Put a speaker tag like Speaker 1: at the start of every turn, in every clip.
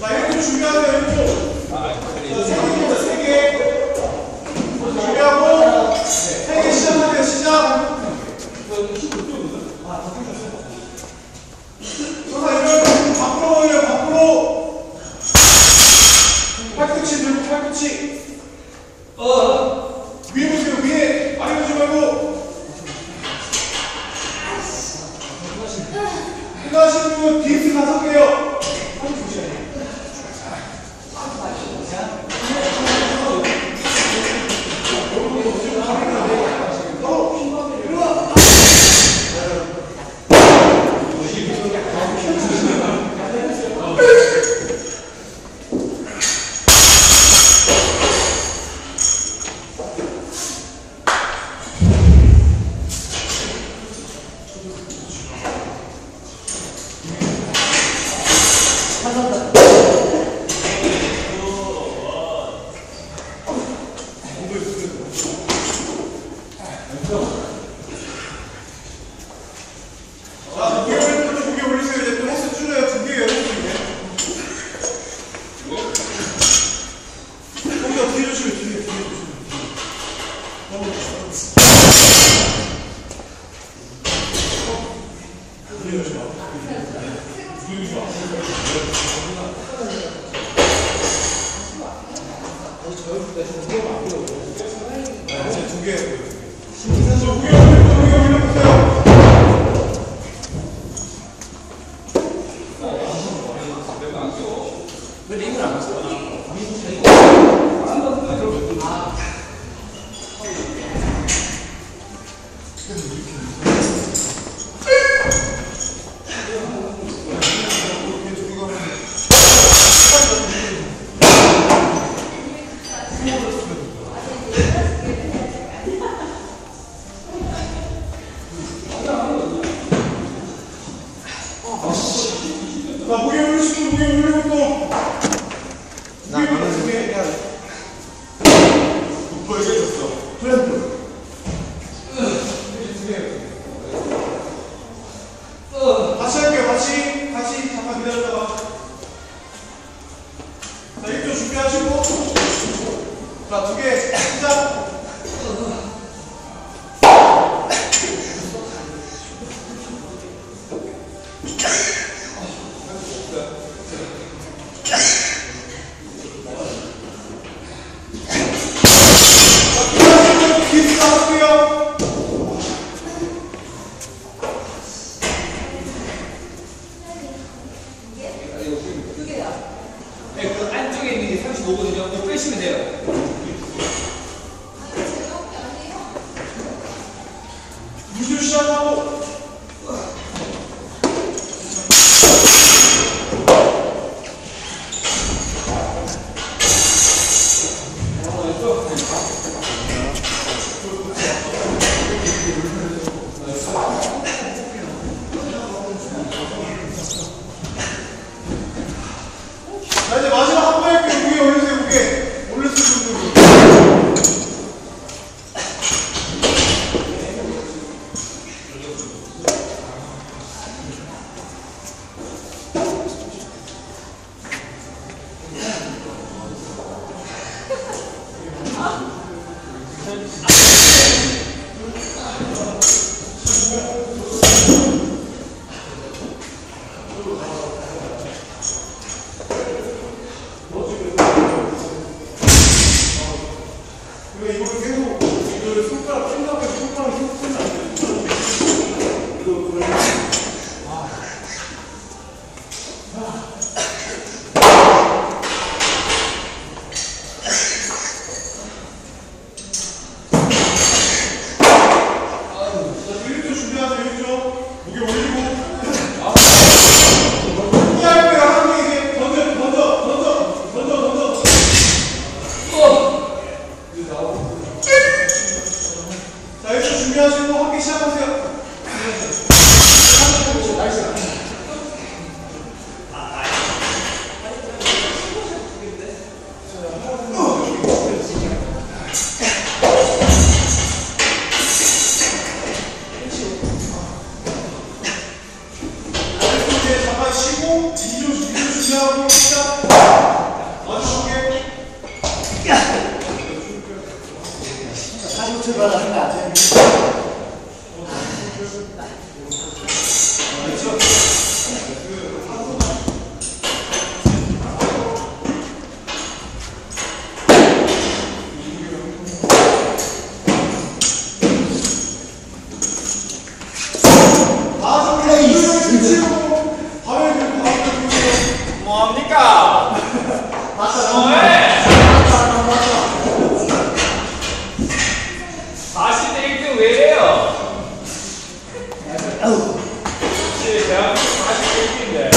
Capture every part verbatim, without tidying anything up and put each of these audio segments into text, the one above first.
Speaker 1: 자, 일곱 준비하세요, 일곱. 자, 세 개입니다, 세 개. 준비하고, 세 개 시작하세요, 시작. 서서 이런 밖으로 올려요, 밖으로. 팔꿈치 들고, 팔꿈치. 어. 위에 보세요, 위에. 아래 보지 말고. 끝나시는 분 디스 다섯 개요. 자, 무게 올리시고, 무게 올리고 또. 나 무게 무게 해야 돼. 높아야 졌어. 플랜트. 같이 할게요, 같이. 같이 잠깐 기다렸다가. 자, 일 조 준비하시고. 자, 두 개 시작.
Speaker 2: 네, 그 안쪽에 있는 게 삼십오거든요. 그거 빼시면 돼요.
Speaker 1: 유주 시작하고. 자, 이제 마지막 한 번 할게요. 무게 올리세요, 무게. 올렸을 정도로.
Speaker 2: 사십 대 일 등 왜래요? 대한민국 사십 대 일 등인데.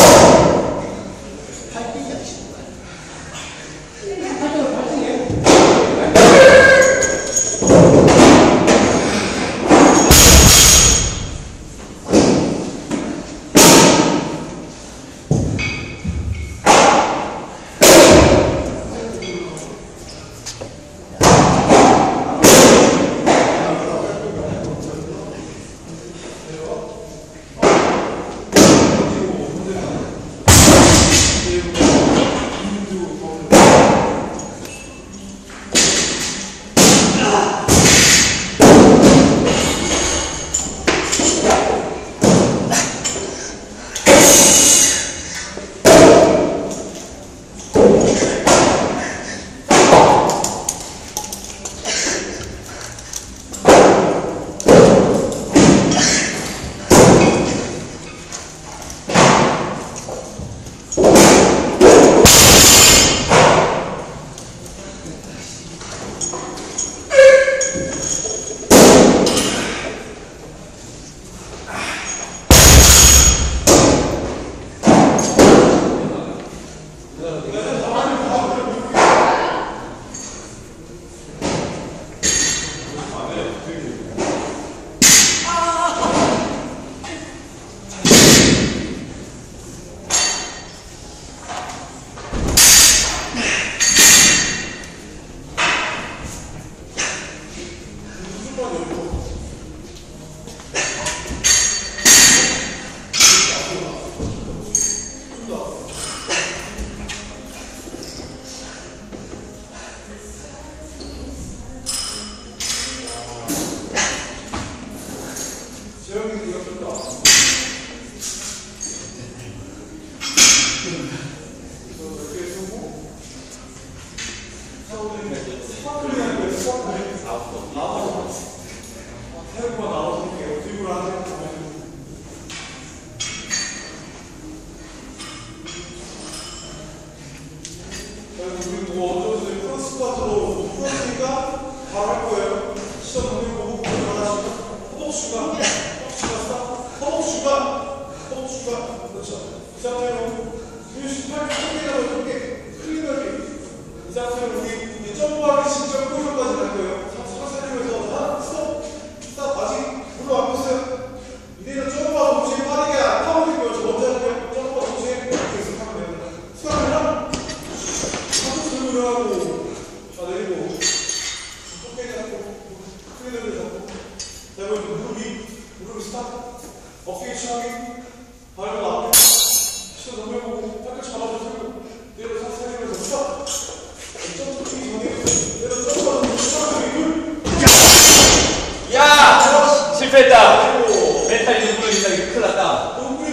Speaker 2: 실패했다. 멘탈이 좀 무너진다. 이거 큰일 났다.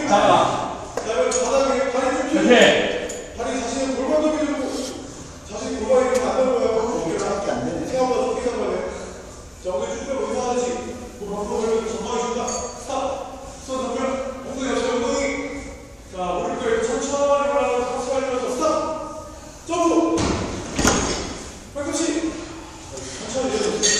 Speaker 2: 잠깐만. 오케이.
Speaker 1: 다리 자신의 골반 높이 들고 자신이 골반이 이렇게 안 넓어요. 어깨가 안 되네. 생각보다 높게 잡아야 돼. 자, 어깨 쭉 빼고 이상하지. 뭐 밖으로 올려도 전방에 준다. 스탑. 스톱 잡으면 엉덩이 옆에 엉덩이. 자, 오른쪽 이렇게 천천히 올라가서 상체 발리면서 스탑. 점프. 팔꿈치. 천천히 내려주세요.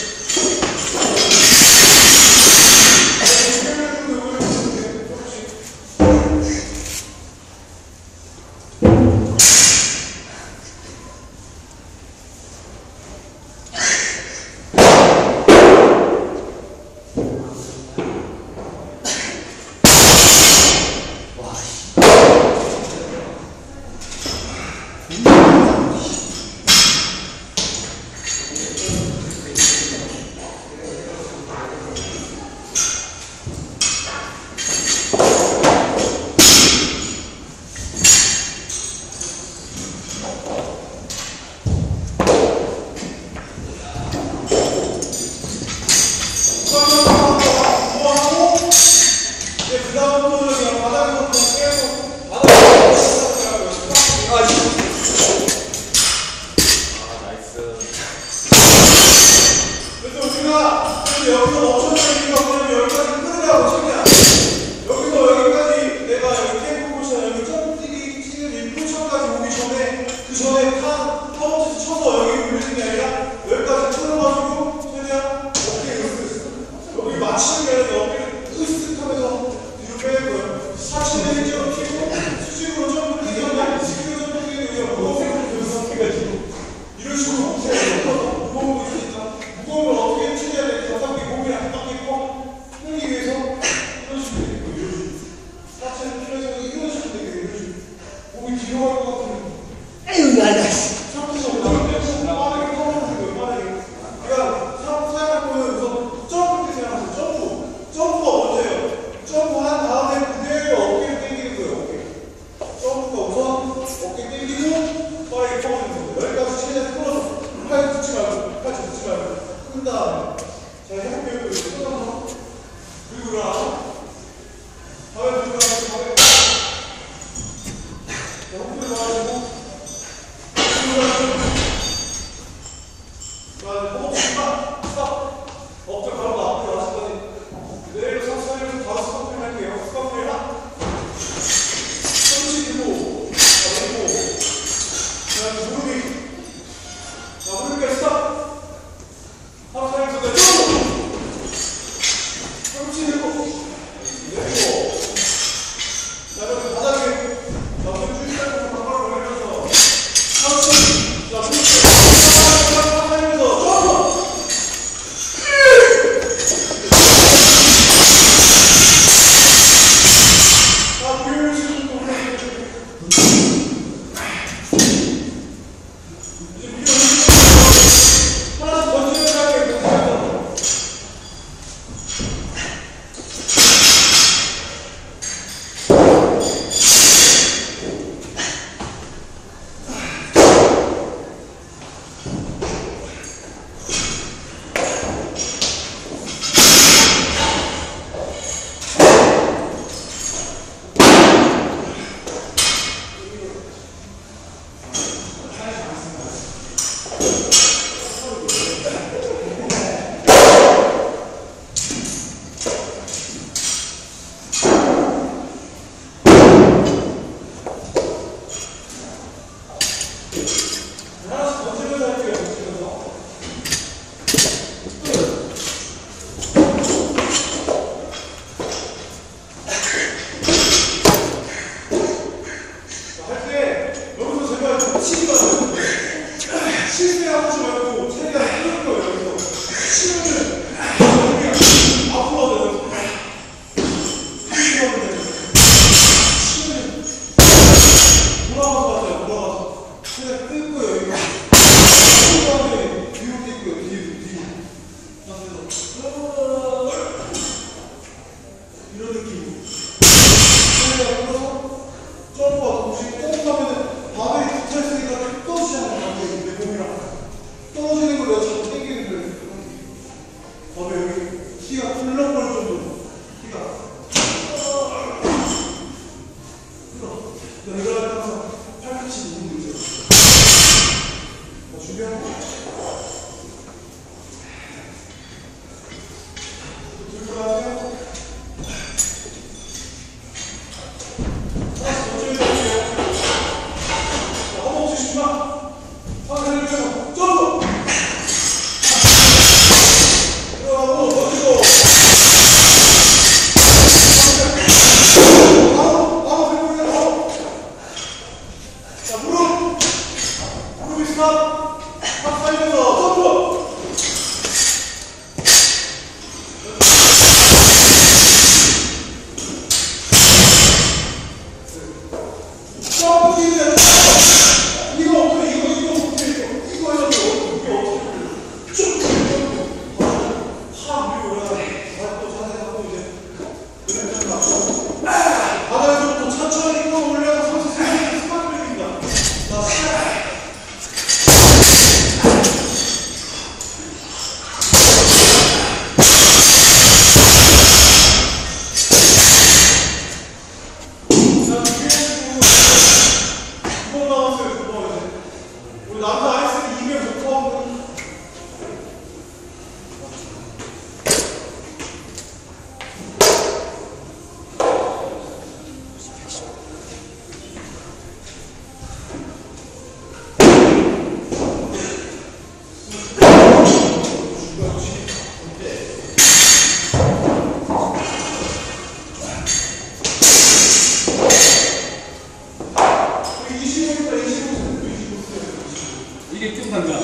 Speaker 1: 여기서 여기까지 내가 여기 테이프 포션 여기 점프뛰기 치는 이 포션까지 오기 전에 그 전에 한 허벅지 쳐서 여기 올리는 게 아니라 여기까지 틀어가지고 최대한 어깨에 으쓱 여기 맞추는 게 아니라 어깨를 으쓱 하면서 뒤로 빼는 거예요. 사춘에 일자로 키고 수직으로 점프를 뛰거나 수직으로 점프를 뛰는 거 무거운 걸 연습해가지고 이런 식으로 무거운 거 있을 수 있다. 무거운 걸 어떻게 최대한 이렇게 가깝게 몸이 안 닦이고 끌기 위해서 이런 식으로 되고 이런 식으로 사춘을 필요해서 이런 식으로 되고 이런 식으로 몸이 뒤로 갈 것 같은
Speaker 3: 에휴, 야, 야.
Speaker 1: 점프에서 빠르게 빠르게 퍼먹는 거예요. 빠르게. 그러니까 사용할 거는 우선 점프 때 생각하세요. 점프. 점프가 먼저예요. 점프한 다음에 그대로 어깨를 당기는 거예요. 어깨. 점프가 우선 어깨 당기고 빠르게 퍼먹는 거예요. 여기까지 최대한 풀어서 팔 붙지 말고 팔 붙지 말고 끈 다음에 자 해볼게요. 이렇게 끊어서 그리고 일어나서 다음에 들고 나서 다음에 자 호흡을 마시고 허벅지만 스탑 어깨 바로 앞으로 나서까지 내일로 상상해서 바로 스탑을 할게요. 스탑을 하나 손짓 들고 자 내고 그 다음에 무릎이 자 무릎까지 스탑 상상해서 내고 손짓 들고 내고 자 이렇게 바닥에 자 왼쪽 시작해서 바깥으로 올리면서 상승 자 무릎
Speaker 2: 이렇게 쭉 간다.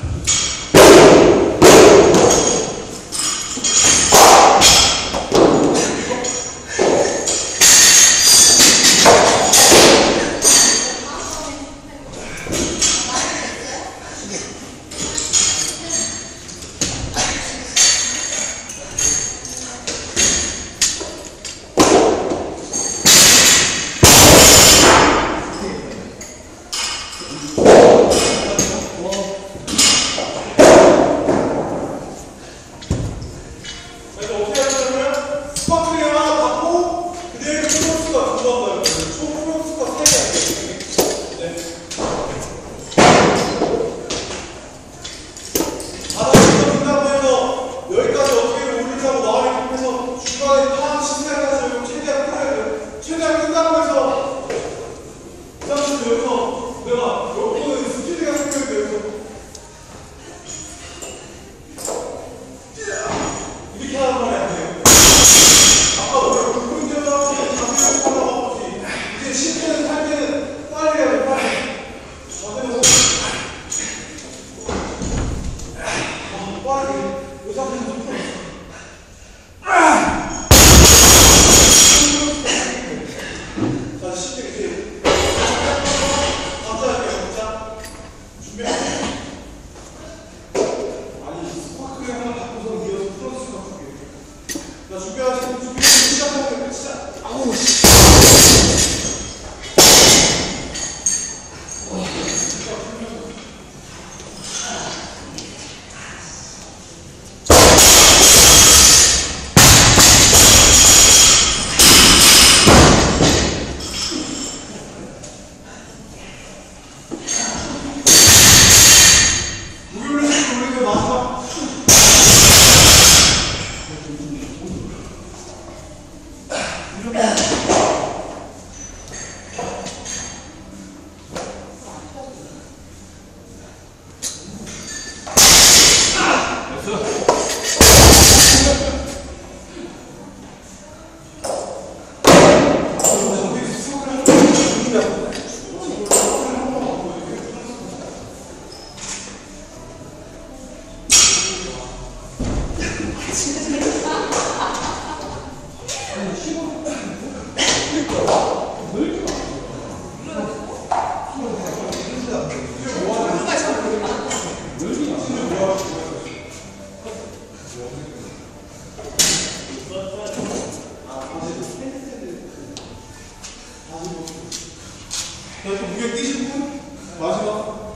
Speaker 1: 무게 뛰신 분? 마지막.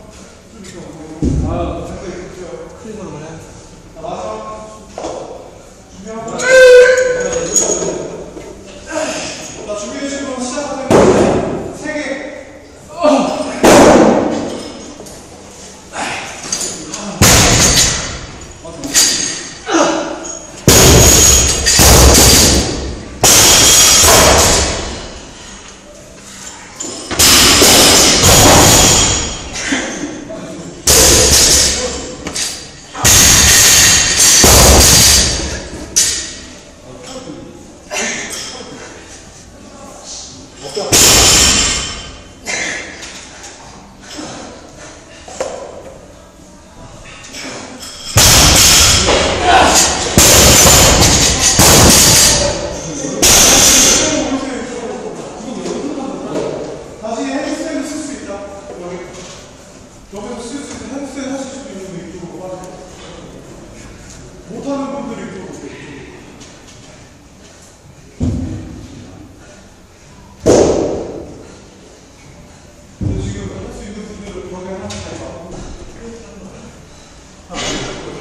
Speaker 1: 아, 큰 걸로 해. 마지막. 준비하고. 나 준비되신 분 시작하면 세 개. 여기서 쓸 수 있는 핸드셋 하실 수도 있는데 이쪽으로 빠져. 못하는 분들이 이쪽으로 오세요. 근데 지금 할 수 있는 분들은 벽에 하나 잘 맞고 할수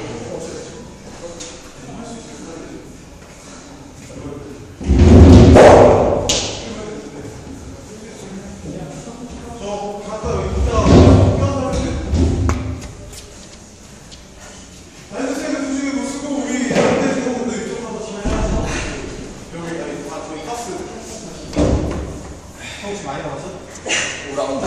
Speaker 1: 있어요. 저 갔다 여기 있다가 혹시 많이 나왔어?
Speaker 2: 오라운드.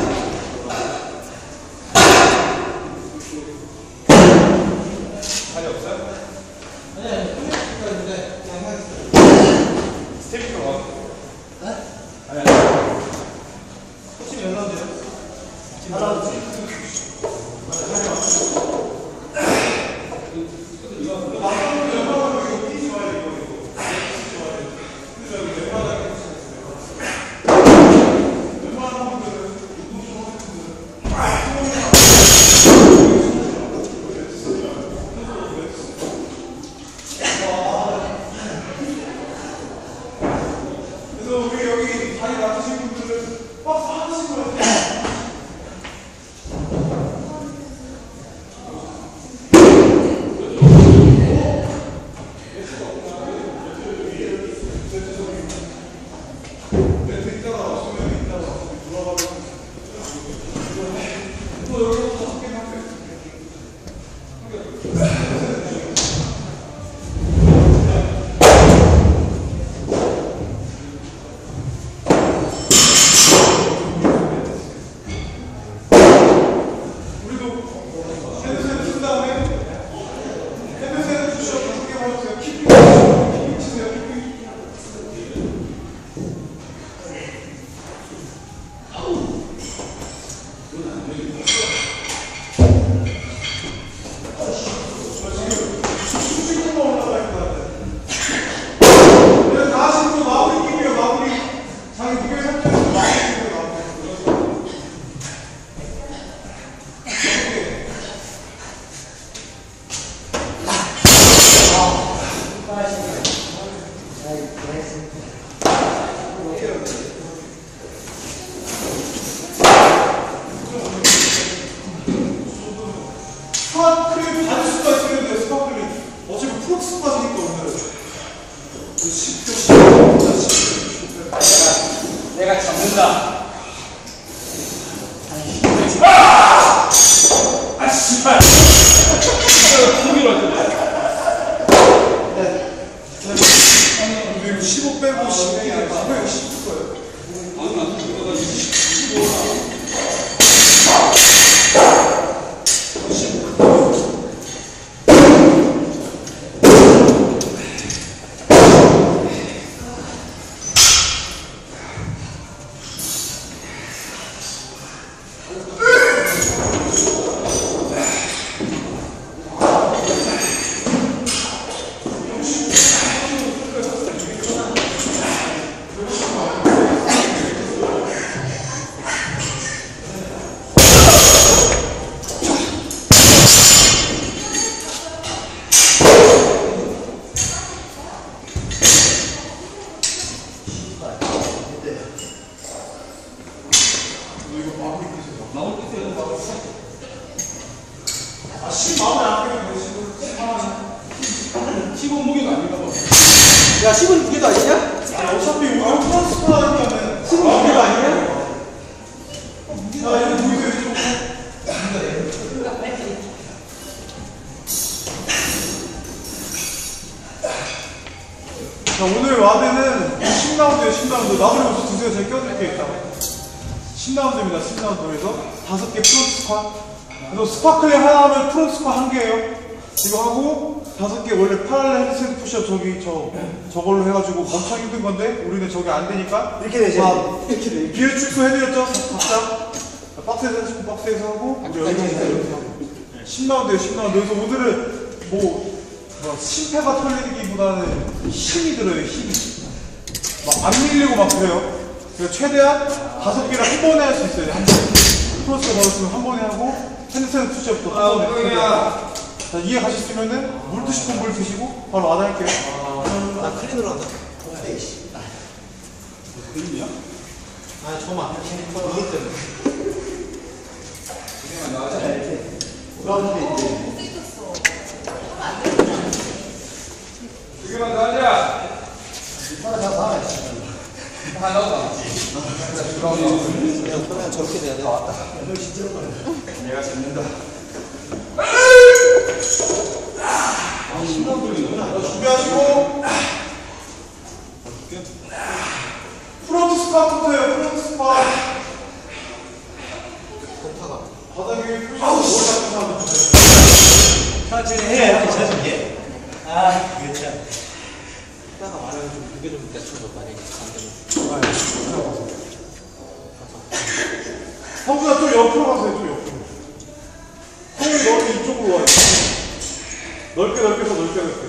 Speaker 1: 자리 없어요?
Speaker 3: 아니 아니 스테이크가 있는데 그냥 하겠어요.
Speaker 1: 스테이크가 와?
Speaker 3: 네?
Speaker 1: 아니 아니. 코치님 연락돼요?
Speaker 3: 알아보지.
Speaker 1: 스파클링 받을 수가 있겠는데 스파클링 어차피 프록스 빠지니까 오늘
Speaker 2: 내가 잡는다. 아, 씨발. 힘이 왔는데.
Speaker 1: 근데 십오 빼고 십이 빼고 십일 거예요.
Speaker 2: 아니, 나 그거가 십오야.
Speaker 1: 십오 무게가 아닌가 봐.
Speaker 3: 야, 십은 무게도 아니냐?
Speaker 1: 아니, 어차피 우리 프랑스파 하니까는
Speaker 3: 십은 무게가 아니냐?
Speaker 1: 자, 이거 보이세요? 좀. 자, 오늘 와드는 십 라운드에요, 십 라운드. 나도 여기서 두세요. 제가 껴드릴게요, 일단. 십 라운드입니다, 십 라운드에서. 다섯 개 프론트 스쿼트. 그래서 스파클링 하나 하면 프론트 스쿼트 한 개예요. 이거 하고, 다섯 개 원래 파랄렐 헤드셋 푸시업 저기, 저, 저걸로 해가지고 엄청 힘든 건데, 우리는 저게 안 되니까.
Speaker 3: 이렇게 되지.
Speaker 1: 자,
Speaker 3: 이렇게 돼.
Speaker 1: 비율 축소 해드렸죠? 각자. 박스에서 하시고 박스에서 하고, 우리 여기서 하고. 십 라운드에요, 십 라운드. 그래서 오늘은 뭐, 뭐 심폐가 털리기보다는 힘이 들어요, 힘이. 막 안 밀리고 막 그래요. 그래서 최대한 다섯 개를 한 번에 할 수 있어요, 한 번에. 크로스가 받았으면 한 번에 하고, 핸드셋 푸시업도 한 번에. 최대한. 자, 이해 가셨으면은 물 드시고 물 드시고 바로 와닿을게요.
Speaker 3: 나 클린으로 한다. 에이씨.
Speaker 1: 클린이야?
Speaker 3: 아, 저만. 이게 때문에.
Speaker 2: 두 개만 더 하자. 다 넣어봐.
Speaker 3: 그냥 저렇게 돼야 돼.
Speaker 1: 내가 잡는다. 준비하시고 프론트 스파부터예요. 프론트 스파. 바닥에 푸시업 뭘 잡고
Speaker 4: 천천히 해, 천천히. 아, 이거 참.
Speaker 3: 하다가 말하면 좀 무게 좀 낮춰줘, 만약에 안 되면.
Speaker 1: 성준아 좀 옆으로 가세요. 좀 옆으로. 손이 너는 이쪽으로 와. 넓게 넓게 해서 넓게 넓게.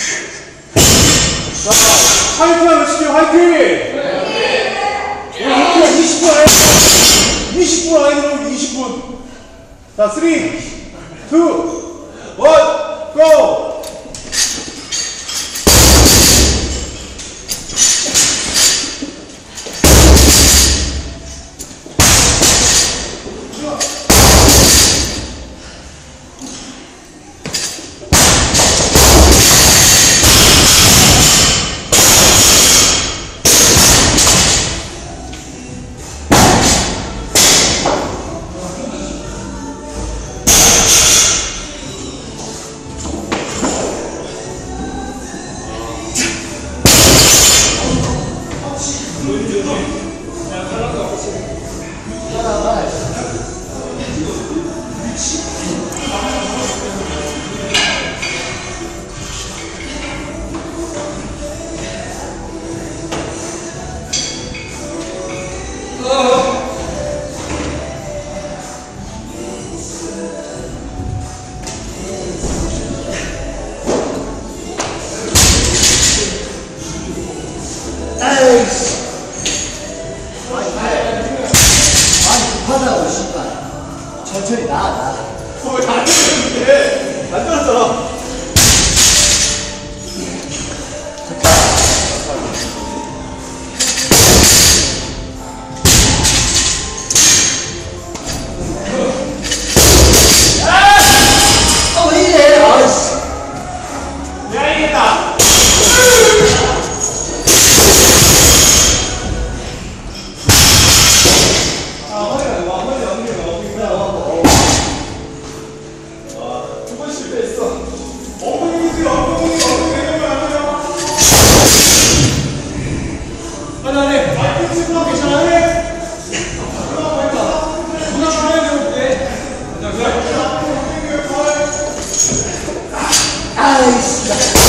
Speaker 1: 자, 화이팅 하면 시켜, 화이팅! 오늘 화이팅 이십 분 안에, 이십 분 안에 들어오면 이십 분. 자, 삼, 이, 일, 고!
Speaker 4: 아이씨. 아니, 급하다고, 씨발. 천천히 나, 나.
Speaker 1: 어, 안 들었는데? 안 들었잖아.
Speaker 4: 아, 왜 이래? 아이씨.
Speaker 1: 미안하겠다. 아, 허리가 와, 허리 엉덩이가 엉덩이가 와. 아, 두 번 실패했어. 엉덩이 지 엉덩이, 엉덩이 내려오면 안 돼요. 하나, 하나. 아, 친구 괜찮아? 해. 누나 보인다. 누나 주려야 되는데. 자, 그래.
Speaker 4: 아이씨.